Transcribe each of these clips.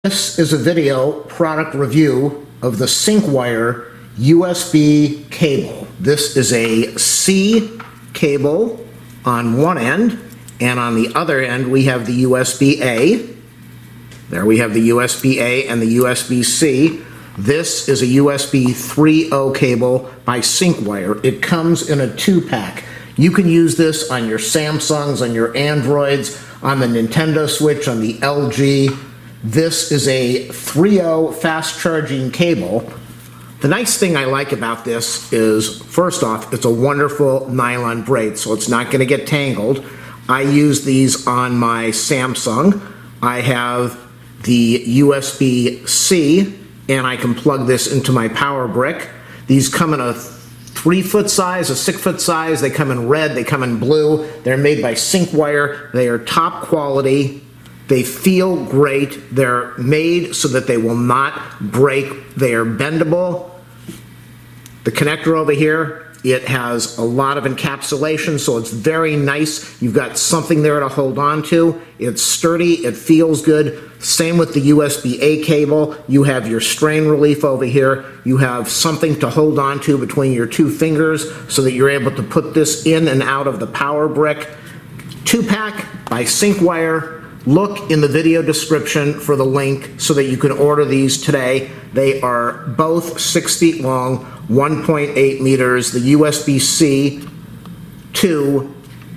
This is a video product review of the Syncwire USB cable. This is a C cable on one end, and on the other end we have the USB-A. There we have the USB-A and the USB-C. This is a USB 3.0 cable by Syncwire. It comes in a 2-pack. You can use this on your Samsungs, on your Androids, on the Nintendo Switch, on the LG. This is a 3.0 fast charging cable. The nice thing I like about this is, first off, it's a wonderful nylon braid, so it's not going to get tangled. I use these on my Samsung. I have the USB-C, and I can plug this into my power brick. These come in a 3-foot size, a 6-foot size. They come in red, they come in blue. They're made by Syncwire. They are top quality. They feel great. They're made so that they will not break. They are bendable. The connector over here, it has a lot of encapsulation, so it's very nice. You've got something there to hold on to. It's sturdy, it feels good. Same with the USB-A cable. You have your strain relief over here. You have something to hold on to between your two fingers so that you're able to put this in and out of the power brick. 2-pack by Syncwire. Look in the video description for the link so that you can order these today. They are both 6 feet long, 1.8 meters, the USB-C to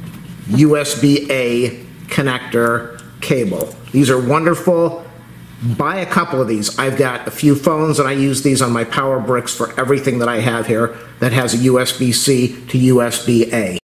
USB-A connector cable. These are wonderful. Buy a couple of these. I've got a few phones and I use these on my power bricks for everything that I have here that has a USB-C to USB-A.